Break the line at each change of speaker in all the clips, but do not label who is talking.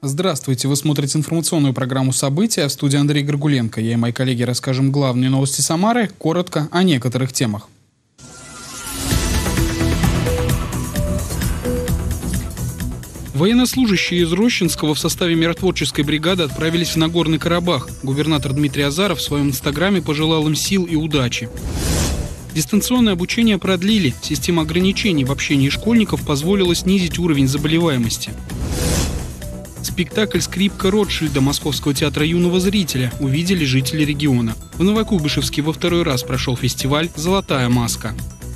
Здравствуйте, вы смотрите информационную программу «События», в студии Андрей Горгуленко. Я и мои коллеги расскажем главные новости Самары, коротко о некоторых темах. Военнослужащие из Рощинского в составе миротворческой бригады отправились в Нагорный Карабах. Губернатор Дмитрий Азаров в своем инстаграме пожелал им сил и удачи. Дистанционное обучение продлили. Система ограничений в общении школьников позволила снизить уровень заболеваемости. Спектакль «Скрипка Ротшильда» Московского театра юного зрителя увидели жители региона. В Новокуйбышевске во второй раз прошел фестиваль «Золотая маска».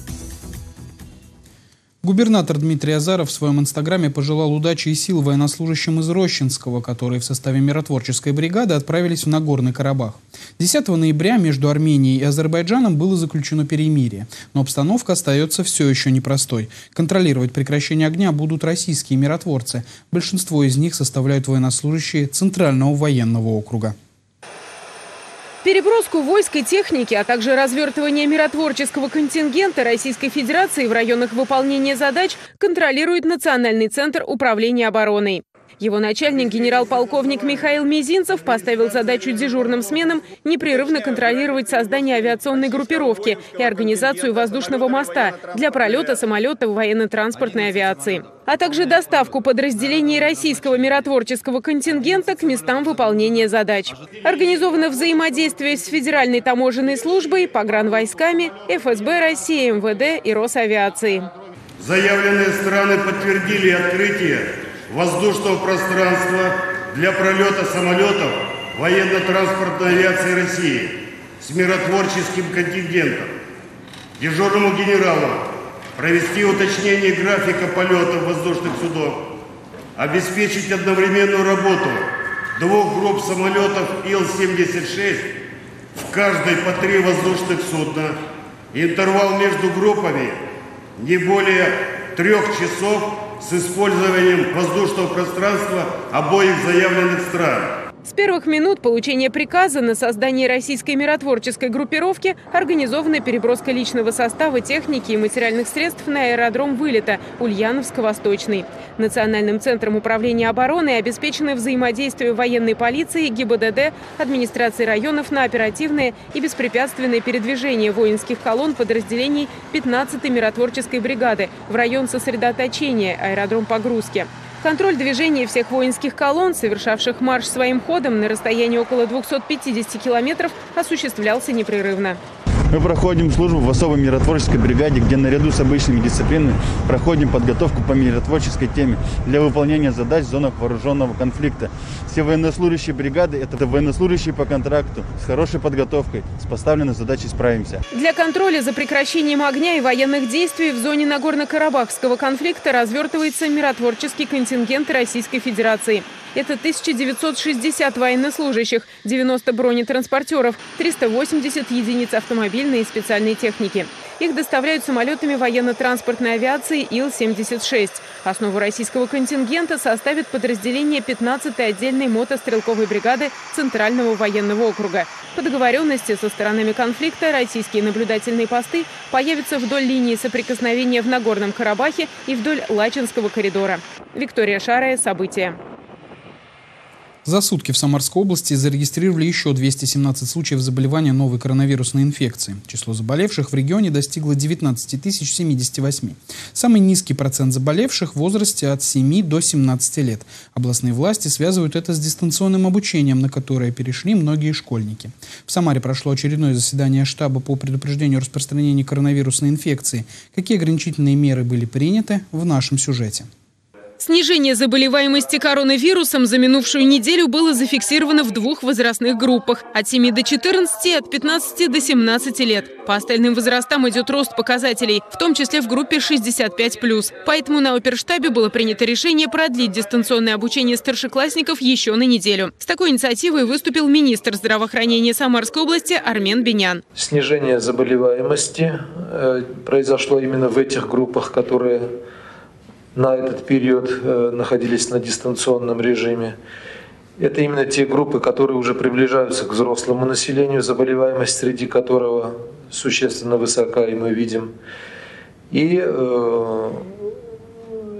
Губернатор Дмитрий Азаров в своем инстаграме пожелал удачи и сил военнослужащим из Рощинского, которые в составе миротворческой бригады отправились в Нагорный Карабах. 10 ноября между Арменией и Азербайджаном было заключено перемирие, но обстановка остается все еще непростой. Контролировать прекращение огня будут российские миротворцы. Большинство из них составляют военнослужащие Центрального военного округа.
Переброску войск и техники, а также развертывание миротворческого контингента Российской Федерации в районах выполнения задач контролирует Национальный центр управления обороной. Его начальник, генерал-полковник Михаил Мизинцев, поставил задачу дежурным сменам непрерывно контролировать создание авиационной группировки и организацию воздушного моста для пролета самолетов военно-транспортной авиации, а также доставку подразделений российского миротворческого контингента к местам выполнения задач. Организовано взаимодействие с Федеральной таможенной службой, погранвойсками, ФСБ России, МВД и Росавиацией.
Заявленные страны подтвердили открытие воздушного пространства для пролета самолетов военно-транспортной авиации России с миротворческим контингентом. Дежурному генералу провести уточнение графика полетов воздушных судов, обеспечить одновременную работу двух групп самолетов Ил-76, в каждой по 3 воздушных судна, интервал между группами не более 3 часов с использованием воздушного пространства обоих заявленных стран.
С первых минут получения приказа на создание российской миротворческой группировки организована переброска личного состава, техники и материальных средств на аэродром вылета Ульяновск-Восточный. Национальным центром управления обороной обеспечено взаимодействие военной полиции, ГИБДД, администрации районов на оперативное и беспрепятственное передвижение воинских колонн подразделений 15-й миротворческой бригады в район сосредоточения аэродром погрузки. Контроль движения всех воинских колонн, совершавших марш своим ходом на расстоянии около 250 километров, осуществлялся непрерывно.
Мы проходим службу в особой миротворческой бригаде, где наряду с обычными дисциплинами проходим подготовку по миротворческой теме для выполнения задач в зонах вооруженного конфликта. Все военнослужащие бригады – это военнослужащие по контракту, с хорошей подготовкой, с поставленной задачей справимся.
Для контроля за прекращением огня и военных действий в зоне Нагорно-Карабахского конфликта развертывается миротворческий контингент Российской Федерации. Это 1960 военнослужащих, 90 бронетранспортеров, 380 единиц автомобильной и специальной техники. Их доставляют самолетами военно-транспортной авиации Ил-76. Основу российского контингента составит подразделение 15-й отдельной мотострелковой бригады Центрального военного округа. По договоренности со сторонами конфликта российские наблюдательные посты появятся вдоль линии соприкосновения в Нагорном Карабахе и вдоль Лачинского коридора. Виктория Шарая, «События».
За сутки в Самарской области зарегистрировали еще 217 случаев заболевания новой коронавирусной инфекцией. Число заболевших в регионе достигло 19 078. Самый низкий процент заболевших в возрасте от 7 до 17 лет. Областные власти связывают это с дистанционным обучением, на которое перешли многие школьники. В Самаре прошло очередное заседание штаба по предупреждению распространения коронавирусной инфекции. Какие ограничительные меры были приняты, в нашем сюжете.
Снижение заболеваемости коронавирусом за минувшую неделю было зафиксировано в 2 возрастных группах – от 7 до 14 и от 15 до 17 лет. По остальным возрастам идет рост показателей, в том числе в группе 65+. Поэтому на оперштабе было принято решение продлить дистанционное обучение старшеклассников еще на неделю. С такой инициативой выступил министр здравоохранения Самарской области Армен Бинян.
Снижение заболеваемости произошло именно в этих группах, которые на этот период находились на дистанционном режиме. Это именно те группы, которые уже приближаются к взрослому населению, заболеваемость среди которого существенно высока, и мы видим. И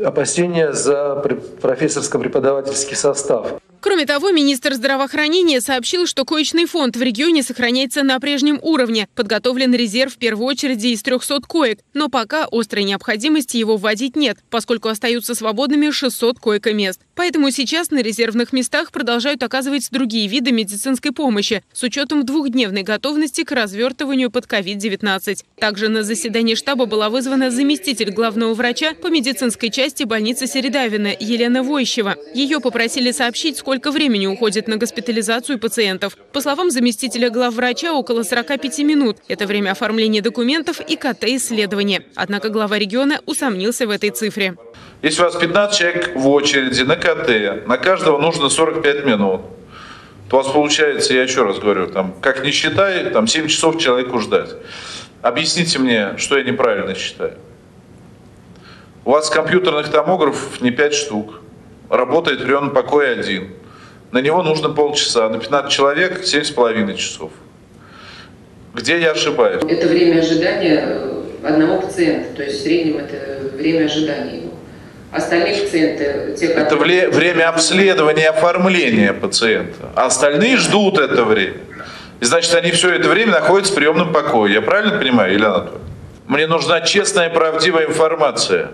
опасения за профессорско-преподавательский состав.
Кроме того, министр здравоохранения сообщил, что коечный фонд в регионе сохраняется на прежнем уровне. Подготовлен резерв в первую очередь из 300 коек. Но пока острой необходимости его вводить нет, поскольку остаются свободными 600 койко-мест. Поэтому сейчас на резервных местах продолжают оказывать другие виды медицинской помощи с учетом двухдневной готовности к развертыванию под COVID-19. Также на заседании штаба была вызвана заместитель главного врача по медицинской части больницы Середавина Елена Войщева. Ее попросили сообщить, сколько времени уходит на госпитализацию пациентов. По словам заместителя главврача, около 45 минут. Это время оформления документов и КТ-исследования. Однако глава региона усомнился в этой цифре.
Если у вас 15 человек в очереди на КТ, на каждого нужно 45 минут, то у вас получается, я еще раз говорю, как не считай, 7 часов человеку ждать. Объясните мне, что я неправильно считаю. У вас компьютерных томографов не 5 штук. Работает приемный покой 1. На него нужно полчаса. На 15 человек 7,5 часов. Где я ошибаюсь?
Это время ожидания одного пациента. То есть в среднем это время ожидания его. Остальные пациенты...
Это время обследования и оформления пациента. А остальные ждут это время. И значит, они все это время находятся в приемном покое. Я правильно понимаю, Елена Анатольевна? Мне нужна честная и правдивая информация.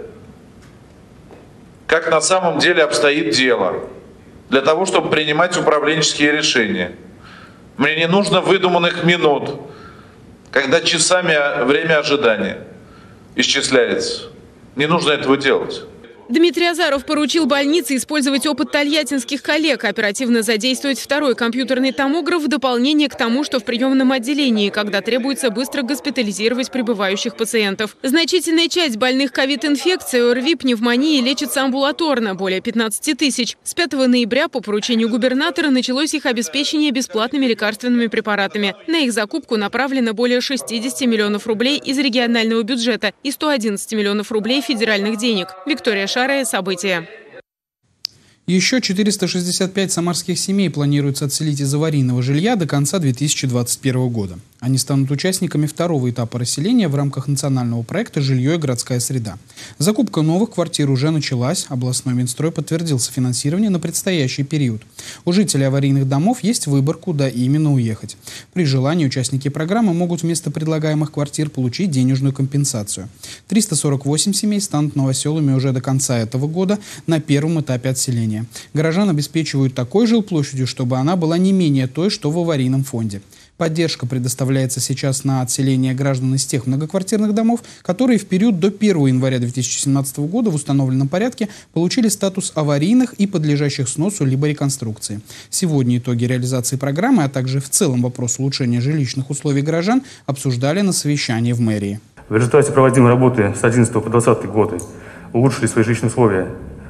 Как на самом деле обстоит дело, для того, чтобы принимать управленческие решения. Мне не нужно выдуманных минут, когда часами время ожидания исчисляется. Не нужно этого делать.
Дмитрий Азаров поручил больнице использовать опыт тольяттинских коллег, оперативно задействовать второй компьютерный томограф в дополнение к тому, что в приемном отделении, когда требуется быстро госпитализировать прибывающих пациентов. Значительная часть больных ковид-инфекцией, ОРВИ, пневмонии лечится амбулаторно, более 15 тысяч. С 5 ноября по поручению губернатора началось их обеспечение бесплатными лекарственными препаратами. На их закупку направлено более 60 миллионов рублей из регионального бюджета и 111 миллионов рублей федеральных денег. Виктория Шарая. События.
Еще 465 самарских семей планируется отселить из аварийного жилья до конца 2021 года. Они станут участниками второго этапа расселения в рамках национального проекта «Жилье и городская среда». Закупка новых квартир уже началась. Областной Минстрой подтвердил софинансирование на предстоящий период. У жителей аварийных домов есть выбор, куда именно уехать. При желании участники программы могут вместо предлагаемых квартир получить денежную компенсацию. 348 семей станут новоселами уже до конца этого года на первом этапе отселения. Горожан обеспечивают такой жилплощадью, чтобы она была не менее той, что в аварийном фонде. Поддержка предоставляется сейчас на отселение граждан из тех многоквартирных домов, которые в период до 1 января 2017 года в установленном порядке получили статус аварийных и подлежащих сносу либо реконструкции. Сегодня итоги реализации программы, а также в целом вопрос улучшения жилищных условий горожан обсуждали на совещании в мэрии.
В результате проводимой работы с 2011 по 2020 годы улучшили свои жилищные условия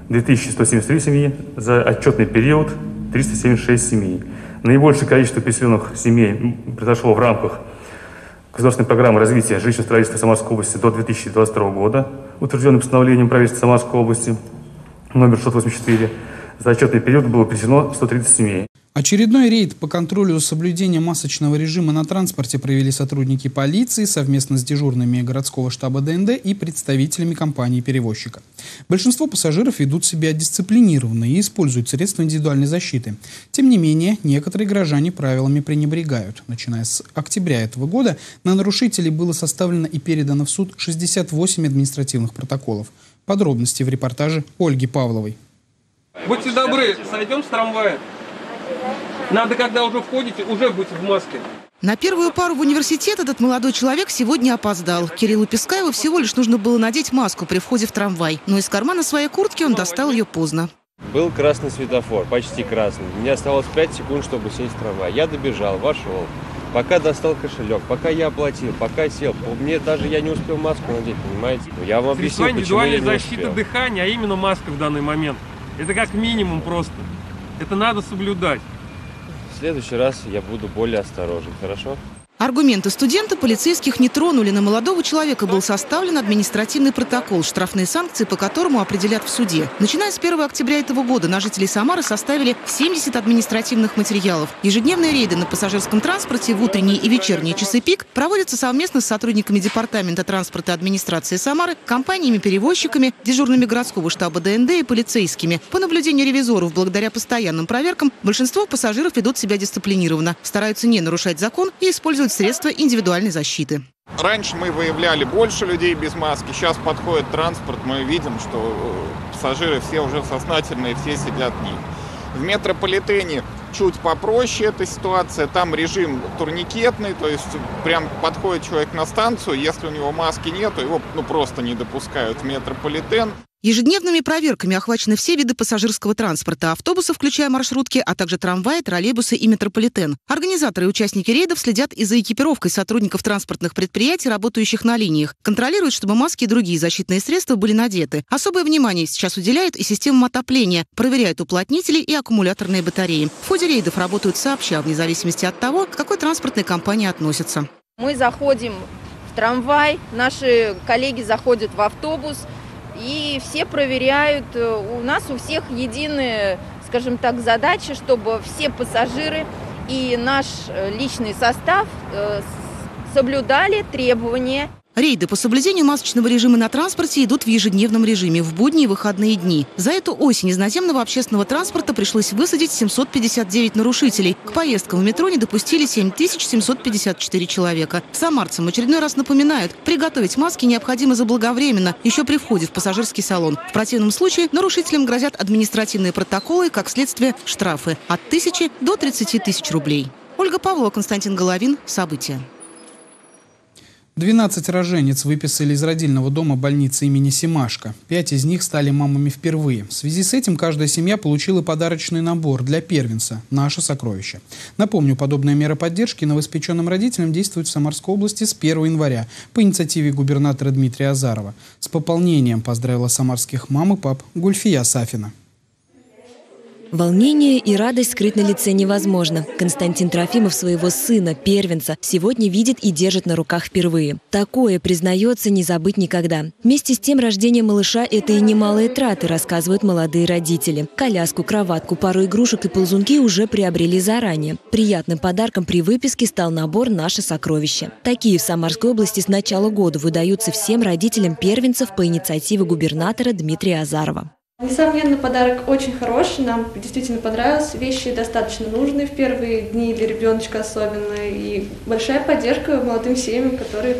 2173 семьи, за отчетный период 376 семей. Наибольшее количество переселенных семей произошло в рамках государственной программы развития жилищного строительства Самарской области до 2022 года, утвержденной постановлением правительства Самарской области номер 684. За отчетный период было переселено 130 семей.
Очередной рейд по контролю за соблюдением масочного режима на транспорте провели сотрудники полиции совместно с дежурными городского штаба ДНД и представителями компании-перевозчика. Большинство пассажиров ведут себя дисциплинированно и используют средства индивидуальной защиты. Тем не менее, некоторые горожане правилами пренебрегают. Начиная с октября этого года на нарушителей было составлено и передано в суд 68 административных протоколов. Подробности в репортаже Ольги Павловой.
Будьте добры, сойдем с трамвая. Надо, когда уже входите, уже быть в маске.
На первую пару в университет этот молодой человек сегодня опоздал. Кириллу Пискаеву всего лишь нужно было надеть маску при входе в трамвай. Но из кармана своей куртки он достал ее поздно.
Был красный светофор, почти красный. Мне осталось 5 секунд, чтобы сесть в трамвай. Я добежал, вошел. Пока достал кошелек, пока я оплатил, пока сел. Мне даже я не успел маску надеть, понимаете? Я вам объясню, почему я не успел.
Защита дыхания, а именно маска в данный момент. Это как минимум просто. Это надо соблюдать.
В следующий раз я буду более осторожен, хорошо?
Аргументы студента полицейских не тронули. На молодого человека был составлен административный протокол, штрафные санкции по которому определят в суде. Начиная с 1 октября этого года на жителей Самары составили 70 административных материалов. Ежедневные рейды на пассажирском транспорте в утренние и вечерние часы пик проводятся совместно с сотрудниками Департамента транспорта администрации Самары, компаниями-перевозчиками, дежурными городского штаба ДНД и полицейскими. По наблюдению ревизоров, благодаря постоянным проверкам, большинство пассажиров ведут себя дисциплинированно, стараются не нарушать закон и используют средства индивидуальной защиты.
Раньше мы выявляли больше людей без маски. Сейчас подходит транспорт, мы видим, что пассажиры все уже сознательные, все сидят в них. В метрополитене чуть попроще эта ситуация. Там режим турникетный, то есть прям подходит человек на станцию, если у него маски нет, его просто не допускают в метрополитен.
Ежедневными проверками охвачены все виды пассажирского транспорта, автобусы, включая маршрутки, а также трамваи, троллейбусы и метрополитен. Организаторы и участники рейдов следят и за экипировкой сотрудников транспортных предприятий, работающих на линиях. Контролируют, чтобы маски и другие защитные средства были надеты. Особое внимание сейчас уделяют и системам отопления. Проверяют уплотнители и аккумуляторные батареи. В ходе рейдов работают сообща, вне зависимости от того, к какой транспортной компании относятся.
Мы заходим в трамвай, наши коллеги заходят в автобус. И все проверяют. У нас у всех единая, скажем так, задача, чтобы все пассажиры и наш личный состав соблюдали требования.
Рейды по соблюдению масочного режима на транспорте идут в ежедневном режиме, в будние и выходные дни. За эту осень из наземного общественного транспорта пришлось высадить 759 нарушителей. К поездкам в метро не допустили 7754 человека. Самарцам очередной раз напоминают, приготовить маски необходимо заблаговременно, еще при входе в пассажирский салон. В противном случае нарушителям грозят административные протоколы и, как следствие, штрафы от 1000 до 30 тысяч рублей. Ольга Павлова, Константин Головин. События.
12 роженец выписали из родильного дома больницы имени Семашко. 5 из них стали мамами впервые. В связи с этим каждая семья получила подарочный набор для первенца «Наше сокровище». Напомню, подобная мера поддержки новоиспеченным родителям действует в Самарской области с 1 января по инициативе губернатора Дмитрия Азарова. С пополнением поздравила самарских мам и пап Гульфия Сафина.
Волнение и радость скрыть на лице невозможно. Константин Трофимов своего сына, первенца, сегодня видит и держит на руках впервые. Такое, признается, не забыть никогда. Вместе с тем, рождение малыша – это и немалые траты, рассказывают молодые родители. Коляску, кроватку, пару игрушек и ползунки уже приобрели заранее. Приятным подарком при выписке стал набор «Наше сокровище». Такие в Самарской области с начала года выдаются всем родителям первенцев по инициативе губернатора Дмитрия Азарова.
Несомненно, подарок очень хороший, нам действительно понравился. Вещи достаточно нужные в первые дни для ребеночка особенно. И большая поддержка молодым семьям, которые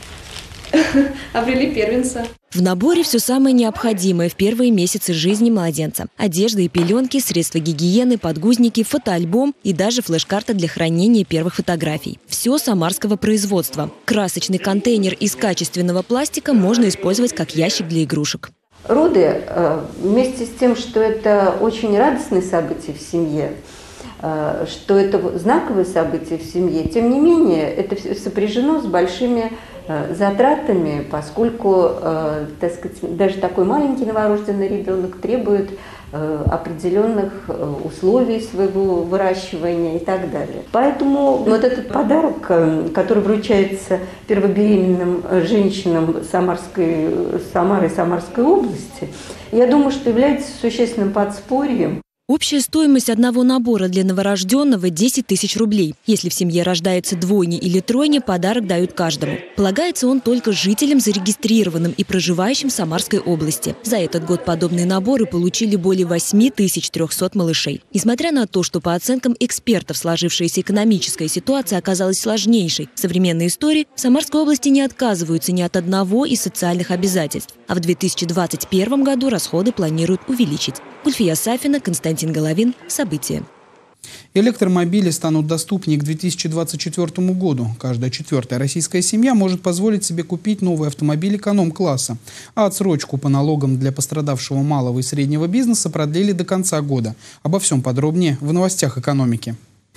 обрели первенца.
В наборе все самое необходимое в первые месяцы жизни младенца. Одежда и пеленки, средства гигиены, подгузники, фотоальбом и даже флеш-карта для хранения первых фотографий. Все самарского производства. Красочный контейнер из качественного пластика можно использовать как ящик для игрушек.
Роды, вместе с тем, что это очень радостное событие в семье, что это знаковое событие в семье, тем не менее, это сопряжено с большими затратами, поскольку, так сказать, даже такой маленький новорожденный ребенок требует определенных условий своего выращивания и так далее. Поэтому вот этот подарок, который вручается первобеременным женщинам Самары и Самарской области, я думаю, что является существенным подспорьем.
Общая стоимость одного набора для новорожденного – 10 тысяч рублей. Если в семье рождается двойня или тройня, подарок дают каждому. Полагается он только жителям, зарегистрированным и проживающим в Самарской области. За этот год подобные наборы получили более 8300 малышей. Несмотря на то, что по оценкам экспертов сложившаяся экономическая ситуация оказалась сложнейшей в современной истории, в Самарской области не отказываются ни от одного из социальных обязательств. А в 2021 году расходы планируют увеличить. Гульфия Сафина, Константин Головин. События.
Электромобили станут доступнее к 2024 году. Каждая 4-я российская семья может позволить себе купить новый автомобиль эконом-класса. А отсрочку по налогам для пострадавшего малого и среднего бизнеса продлили до конца года. Обо всем подробнее в новостях экономики.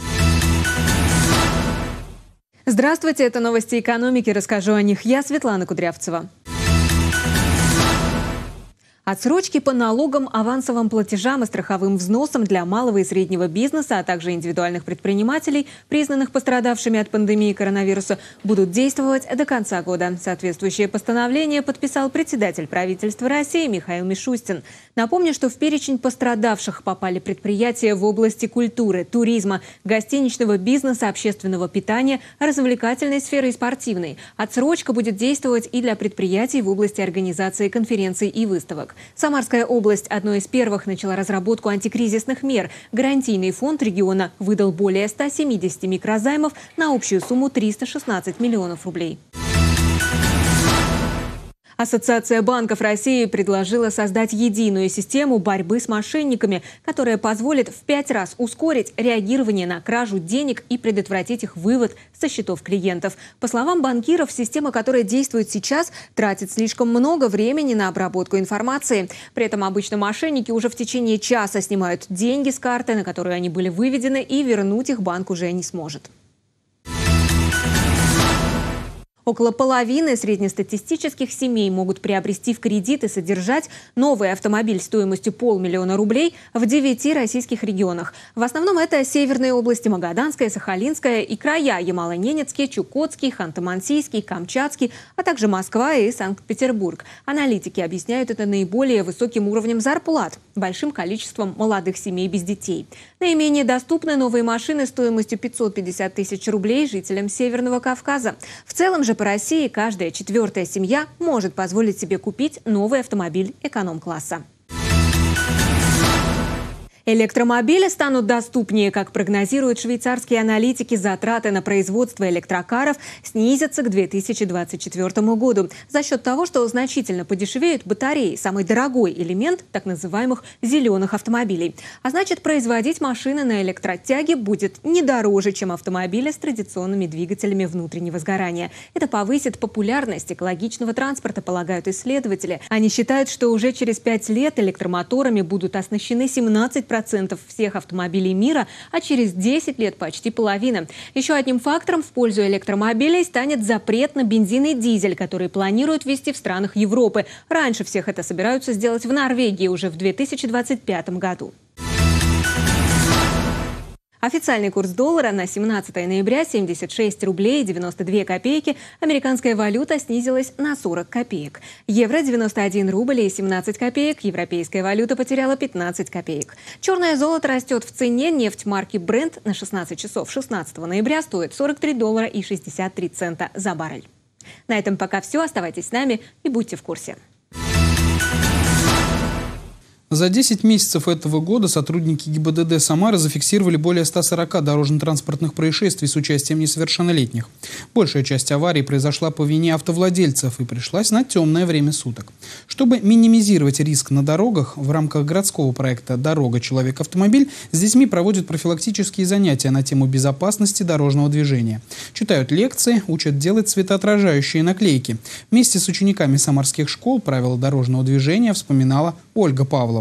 Здравствуйте, это новости экономики. Расскажу о них я, Светлана Кудрявцева. Отсрочки по налогам, авансовым платежам и страховым взносам для малого и среднего бизнеса, а также индивидуальных предпринимателей, признанных пострадавшими от пандемии коронавируса, будут действовать до конца года. Соответствующее постановление подписал председатель правительства России Михаил Мишустин. Напомню, что в перечень пострадавших попали предприятия в области культуры, туризма, гостиничного бизнеса, общественного питания, развлекательной сферы и спортивной. Отсрочка будет действовать и для предприятий в области организации конференций и выставок. Самарская область одной из первых начала разработку антикризисных мер. Гарантийный фонд региона выдал более 170 микрозаймов на общую сумму 316 миллионов рублей. Ассоциация банков России предложила создать единую систему борьбы с мошенниками, которая позволит в 5 раз ускорить реагирование на кражу денег и предотвратить их вывод со счетов клиентов. По словам банкиров, система, которая действует сейчас, тратит слишком много времени на обработку информации. При этом обычно мошенники уже в течение часа снимают деньги с карты, на которую они были выведены, и вернуть их банк уже не сможет. Около половины среднестатистических семей могут приобрести в кредит и содержать новый автомобиль стоимостью 500 000 рублей в 9 российских регионах. В основном это северные области: Магаданская, Сахалинская и края: Ямало-Ненецкий, Чукотский, Ханты-Мансийский, Камчатский, а также Москва и Санкт-Петербург. Аналитики объясняют это наиболее высоким уровнем зарплат, большим количеством молодых семей без детей. Наименее доступны новые машины стоимостью 550 000 рублей жителям Северного Кавказа. В целом же по России каждая 4-я семья может позволить себе купить новый автомобиль эконом-класса. Электромобили станут доступнее. Как прогнозируют швейцарские аналитики, затраты на производство электрокаров снизятся к 2024 году за счет того, что значительно подешевеют батареи, самый дорогой элемент так называемых зеленых автомобилей. А значит, производить машины на электротяге будет не дороже, чем автомобили с традиционными двигателями внутреннего сгорания. Это повысит популярность экологичного транспорта, полагают исследователи. Они считают, что уже через 5 лет электромоторами будут оснащены 17% всех автомобилей мира, а через 10 лет почти половина. Еще одним фактором в пользу электромобилей станет запрет на бензин и дизель, который планируют ввести в странах Европы. Раньше всех это собираются сделать в Норвегии уже в 2025 году. Официальный курс доллара на 17 ноября 76 рублей 92 копейки. Американская валюта снизилась на 40 копеек. Евро 91 рубль и 17 копеек. Европейская валюта потеряла 15 копеек. Черное золото растет в цене. Нефть марки Brent на 16 часов 16 ноября стоит $43 и 63 цента за баррель. На этом пока все. Оставайтесь с нами и будьте в курсе.
За 10 месяцев этого года сотрудники ГИБДД Самары зафиксировали более 140 дорожно-транспортных происшествий с участием несовершеннолетних. Большая часть аварий произошла по вине автовладельцев и пришлась на темное время суток. Чтобы минимизировать риск на дорогах, в рамках городского проекта «Дорога. Человек-автомобиль» с детьми проводят профилактические занятия на тему безопасности дорожного движения. Читают лекции, учат делать светоотражающие наклейки. Вместе с учениками самарских школ правила дорожного движения вспоминала Ольга Павлова.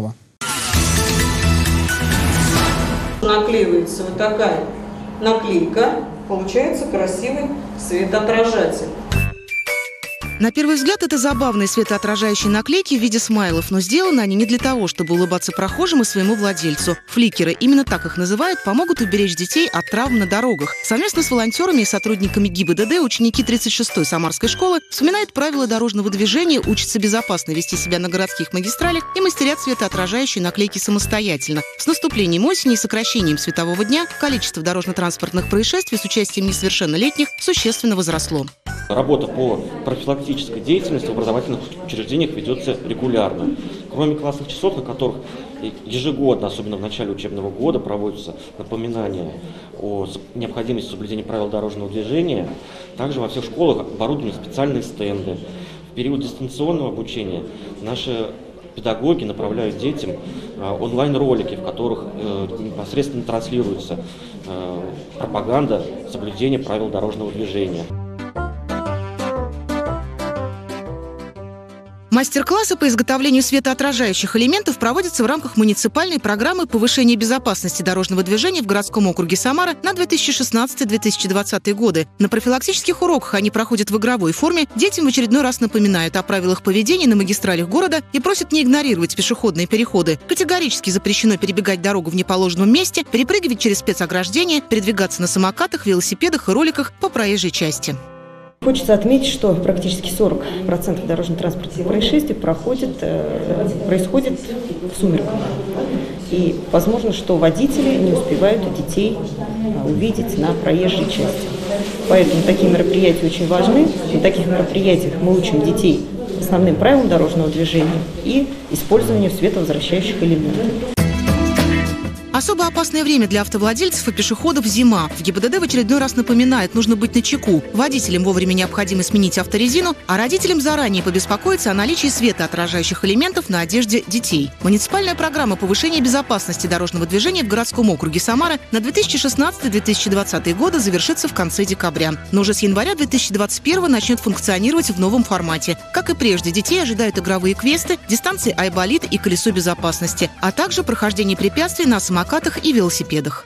Наклеивается вот такая наклейка, получается красивый светоотражатель.
На первый взгляд, это забавные светоотражающие наклейки в виде смайлов, но сделаны они не для того, чтобы улыбаться прохожим и своему владельцу. Фликеры, именно так их называют, помогут уберечь детей от травм на дорогах. Совместно с волонтерами и сотрудниками ГИБДД ученики 36-й Самарской школы вспоминают правила дорожного движения, учатся безопасно вести себя на городских магистралях и мастерят светоотражающие наклейки самостоятельно. С наступлением осени и сокращением светового дня количество дорожно-транспортных происшествий с участием несовершеннолетних существенно возросло.
Работа по профилактической деятельности в образовательных учреждениях ведется регулярно. Кроме классных часов, на которых ежегодно, особенно в начале учебного года, проводятся напоминания о необходимости соблюдения правил дорожного движения, также во всех школах оборудованы специальные стенды. В период дистанционного обучения наши педагоги направляют детям онлайн-ролики, в которых непосредственно транслируется пропаганда соблюдения правил дорожного движения.
Мастер-классы по изготовлению светоотражающих элементов проводятся в рамках муниципальной программы повышения безопасности дорожного движения в городском округе Самара на 2016-2020 годы. На профилактических уроках они проходят в игровой форме. Детям в очередной раз напоминают о правилах поведения на магистралях города и просят не игнорировать пешеходные переходы. Категорически запрещено перебегать дорогу в неположенном месте, перепрыгивать через спецограждения, передвигаться на самокатах, велосипедах и роликах по проезжей части.
Хочется отметить, что практически 40% дорожно-транспортных происшествий происходит в сумерках. И возможно, что водители не успевают детей увидеть на проезжей части. Поэтому такие мероприятия очень важны. На таких мероприятиях мы учим детей основным правилам дорожного движения и использованию световозвращающих элементов.
Особо опасное время для автовладельцев и пешеходов – зима. В ГИБДД в очередной раз напоминает, нужно быть начеку. Водителям вовремя необходимо сменить авторезину, а родителям заранее побеспокоиться о наличии светоотражающих элементов на одежде детей. Муниципальная программа повышения безопасности дорожного движения в городском округе Самара на 2016-2020 годы завершится в конце декабря. Но уже с января 2021 начнет функционировать в новом формате. Как и прежде, детей ожидают игровые квесты, дистанции айболит и колесо безопасности, а также прохождение препятствий на самокатах и велосипедах.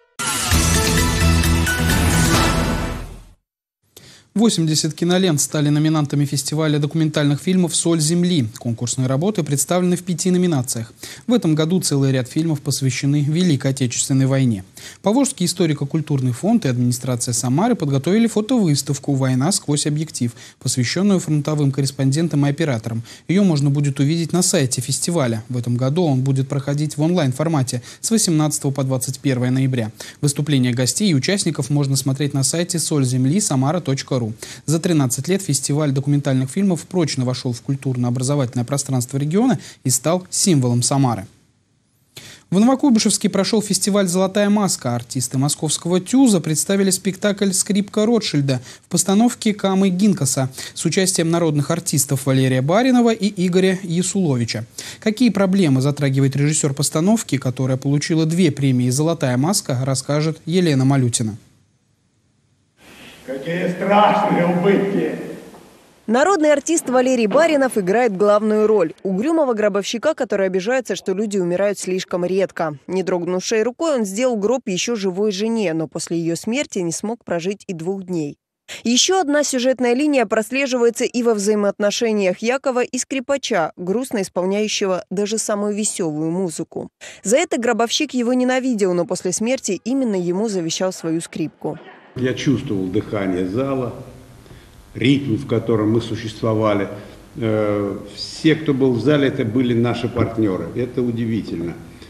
80 кинолент стали номинантами фестиваля документальных фильмов «Соль земли». Конкурсные работы представлены в 5 номинациях. В этом году целый ряд фильмов посвящены Великой Отечественной войне. Поволжский историко-культурный фонд и администрация Самары подготовили фотовыставку «Война сквозь объектив», посвященную фронтовым корреспондентам и операторам. Ее можно будет увидеть на сайте фестиваля. В этом году он будет проходить в онлайн-формате с 18 по 21 ноября. Выступления гостей и участников можно смотреть на сайте сольземли-самара.ру. За 13 лет фестиваль документальных фильмов прочно вошел в культурно-образовательное пространство региона и стал символом Самары. В Новокуйбышевске прошел фестиваль «Золотая маска». Артисты московского ТЮЗа представили спектакль «Скрипка Ротшильда» в постановке Камы Гинкаса с участием народных артистов Валерия Баринова и Игоря Ясуловича. Какие проблемы затрагивает режиссер постановки, которая получила 2 премии «Золотая маска», расскажет Елена Малютина.
Какие страшные убытки!
Народный артист Валерий Баринов играет главную роль – угрюмого гробовщика, который обижается, что люди умирают слишком редко. Не дрогнувшей рукой он сделал гроб еще живой жене, но после ее смерти не смог прожить и 2 дней. Еще одна сюжетная линия прослеживается и во взаимоотношениях Якова и скрипача, грустно исполняющего даже самую веселую музыку. За это гробовщик его ненавидел, но после смерти именно ему завещал свою скрипку.
Я чувствовал дыхание зала, ритм, в котором мы существовали. Все, кто был в зале, это были наши партнеры. Это удивительно.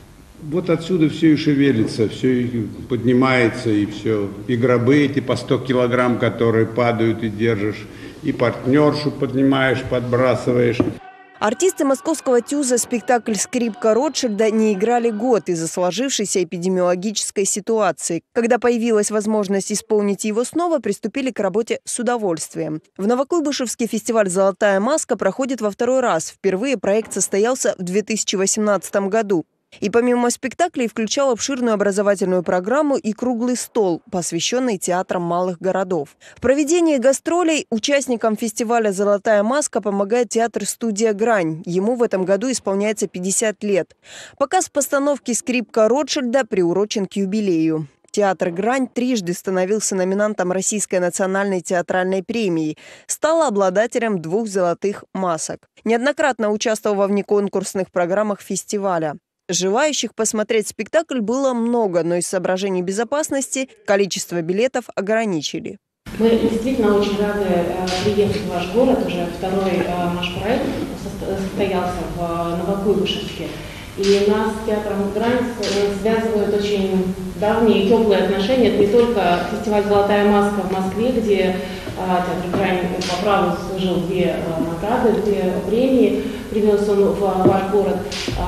Вот отсюда все и шевелится, все и поднимается, и все. И гробы эти по 100 килограмм, которые падают и держишь, и партнершу поднимаешь, подбрасываешь.
Артисты московского ТЮЗа спектакль «Скрипка Ротшильда» не играли год из-за сложившейся эпидемиологической ситуации. Когда появилась возможность исполнить его снова, приступили к работе с удовольствием. В Новокуйбышевске фестиваль «Золотая маска» проходит во 2-й раз. Впервые проект состоялся в 2018 году. И помимо спектаклей включал обширную образовательную программу и круглый стол, посвященный театрам малых городов. В проведении гастролей участникам фестиваля «Золотая маска» помогает театр-студия «Грань». Ему в этом году исполняется 50 лет. Показ постановки «Скрипка Ротшильда» приурочен к юбилею. Театр «Грань» трижды становился номинантом Российской национальной театральной премии, стал обладателем 2 золотых масок. Неоднократно участвовал во внеконкурсных программах фестиваля. Желающих посмотреть спектакль было много, но из соображений безопасности количество билетов ограничили.
Мы действительно очень рады приехать в ваш город. Уже 2-й наш проект состоялся в Новокуйбышевске. И нас с театром «Грань» связывают очень давние теплые отношения. Это не только фестиваль «Золотая маска» в Москве, где театр «Грань» по праву служил 2 награды, 2 премии, привез он в ваш город,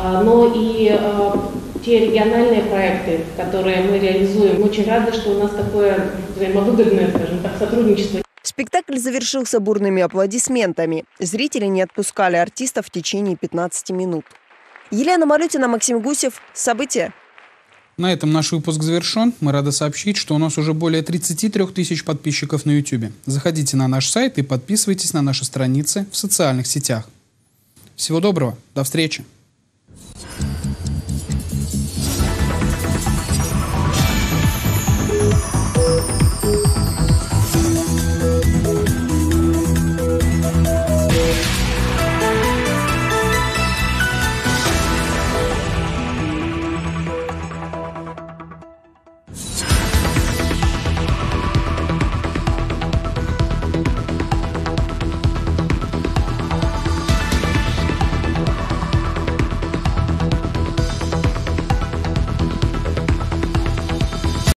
но и те региональные проекты, которые мы реализуем. Мы очень рады, что у нас такое взаимовыгодное, скажем так, сотрудничество.
Спектакль завершился бурными аплодисментами. Зрители не отпускали артистов в течение 15 минут. Елена Малютина, Максим Гусев. События.
На этом наш выпуск завершен. Мы рады сообщить, что у нас уже более 33 тысяч подписчиков на YouTube. Заходите на наш сайт и подписывайтесь на наши страницы в социальных сетях. Всего доброго, до встречи.